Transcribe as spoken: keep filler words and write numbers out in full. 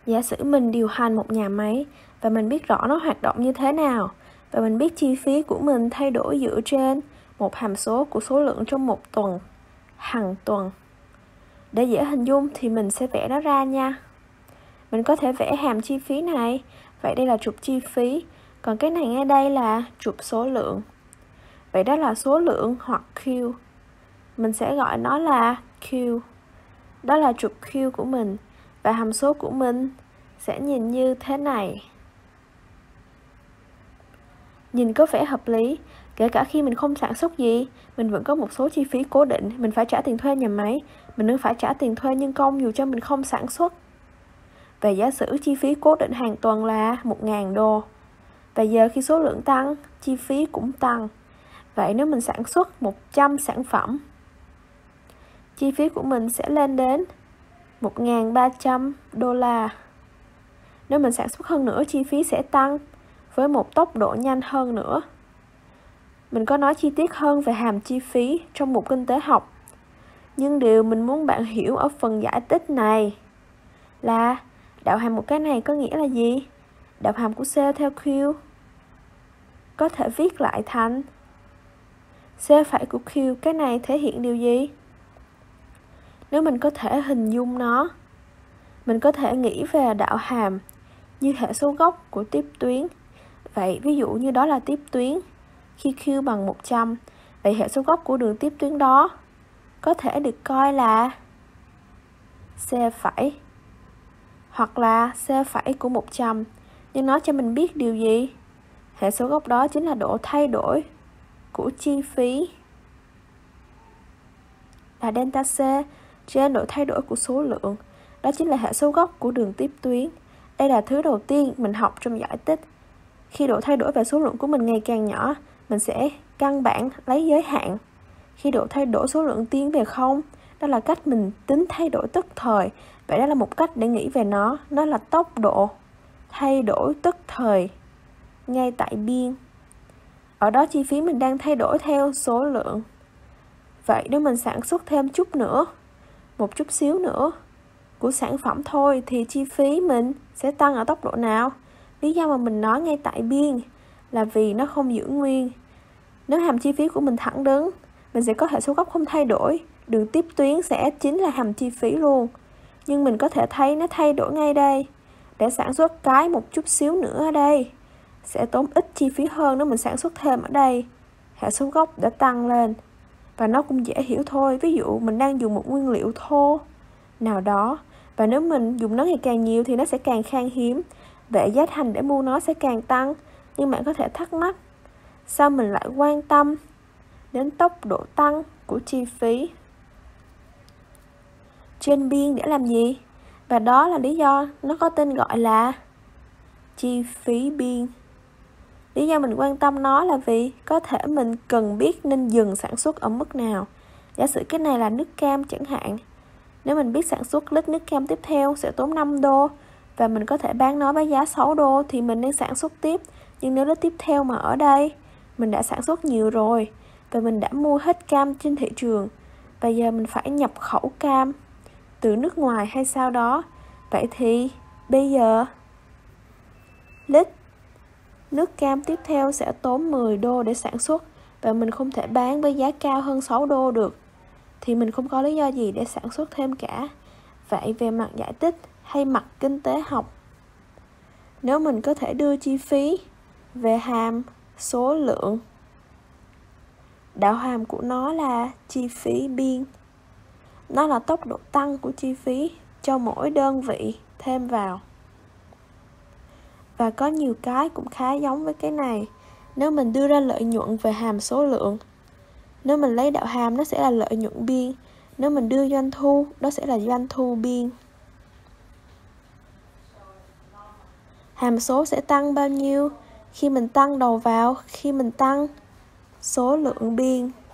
Giả sử mình điều hành một nhà máy và mình biết rõ nó hoạt động như thế nào, và mình biết chi phí của mình thay đổi dựa trên một hàm số của số lượng trong một tuần, hàng tuần. Để dễ hình dung thì mình sẽ vẽ nó ra nha. Mình có thể vẽ hàm chi phí này, vậy đây là trục chi phí, còn cái này ngay đây là trục số lượng. Vậy đó là số lượng hoặc Q. Mình sẽ gọi nó là Q. Đó là trục Q của mình, và hàm số của mình sẽ nhìn như thế này. Nhìn có vẻ hợp lý, kể cả khi mình không sản xuất gì, mình vẫn có một số chi phí cố định. Mình phải trả tiền thuê nhà máy, mình vẫn phải trả tiền thuê nhân công dù cho mình không sản xuất. Và giả sử chi phí cố định hàng tuần là một nghìn đô. Và giờ khi số lượng tăng, chi phí cũng tăng. Vậy nếu mình sản xuất một trăm sản phẩm, chi phí của mình sẽ lên đến một nghìn ba trăm đô la. Nếu mình sản xuất hơn nữa, chi phí sẽ tăng với một tốc độ nhanh hơn nữa. Mình có nói chi tiết hơn về hàm chi phí trong mục kinh tế học. Nhưng điều mình muốn bạn hiểu ở phần giải tích này là đạo hàm một cái này có nghĩa là gì? Đạo hàm của C theo Q có thể viết lại thành C phẩy của Q. Cái này thể hiện điều gì? Nếu mình có thể hình dung nó, mình có thể nghĩ về đạo hàm như hệ số gốc của tiếp tuyến. Vậy ví dụ như đó là tiếp tuyến khi Q bằng một trăm. Vậy hệ số gốc của đường tiếp tuyến đó có thể được coi là C phẩy hoặc là C phẩy của một trăm. Nhưng nó cho mình biết điều gì? Hệ số gốc đó chính là độ thay đổi của chi phí là delta C trên độ thay đổi của số lượng. Đó chính là hệ số gốc của đường tiếp tuyến. Đây là thứ đầu tiên mình học trong giải tích. Khi độ thay đổi về số lượng của mình ngày càng nhỏ, mình sẽ căn bản lấy giới hạn. Khi độ thay đổi số lượng tiến về không, đó là cách mình tính thay đổi tức thời. Vậy đó là một cách để nghĩ về nó. Nó là tốc độ thay đổi tức thời ngay tại biên. Ở đó chi phí mình đang thay đổi theo số lượng. Vậy nếu mình sản xuất thêm chút nữa, một chút xíu nữa của sản phẩm thôi, thì chi phí mình sẽ tăng ở tốc độ nào? Lý do mà mình nói ngay tại biên là vì nó không giữ nguyên. Nếu hàm chi phí của mình thẳng đứng, mình sẽ có hệ số gốc không thay đổi. Đường tiếp tuyến sẽ chính là hàm chi phí luôn. Nhưng mình có thể thấy nó thay đổi ngay đây. Để sản xuất cái một chút xíu nữa ở đây sẽ tốn ít chi phí hơn nếu mình sản xuất thêm ở đây. Hệ số gốc đã tăng lên. Và nó cũng dễ hiểu thôi. Ví dụ mình đang dùng một nguyên liệu thô nào đó, và nếu mình dùng nó ngày càng nhiều thì nó sẽ càng khan hiếm. Vậy giá thành để mua nó sẽ càng tăng. Nhưng bạn có thể thắc mắc, sao mình lại quan tâm đến tốc độ tăng của chi phí trên biên để làm gì? Và đó là lý do nó có tên gọi là chi phí biên. Lý do mình quan tâm nó là vì có thể mình cần biết nên dừng sản xuất ở mức nào. Giả sử cái này là nước cam chẳng hạn. Nếu mình biết sản xuất lít nước cam tiếp theo sẽ tốn năm đô và mình có thể bán nó với giá sáu đô thì mình nên sản xuất tiếp. Nhưng nếu lít tiếp theo mà ở đây mình đã sản xuất nhiều rồi và mình đã mua hết cam trên thị trường, và giờ mình phải nhập khẩu cam từ nước ngoài hay sao đó, vậy thì bây giờ lít nước cam tiếp theo sẽ tốn mười đô để sản xuất và mình không thể bán với giá cao hơn sáu đô được, thì mình không có lý do gì để sản xuất thêm cả. Vậy về mặt giải tích hay mặt kinh tế học, nếu mình có thể đưa chi phí về hàm số lượng, đạo hàm của nó là chi phí biên. Nó là tốc độ tăng của chi phí cho mỗi đơn vị thêm vào. Và có nhiều cái cũng khá giống với cái này. Nếu mình đưa ra lợi nhuận về hàm số lượng, nếu mình lấy đạo hàm nó sẽ là lợi nhuận biên. Nếu mình đưa doanh thu, đó sẽ là doanh thu biên. Hàm số sẽ tăng bao nhiêu khi mình tăng đầu vào, khi mình tăng số lượng biên.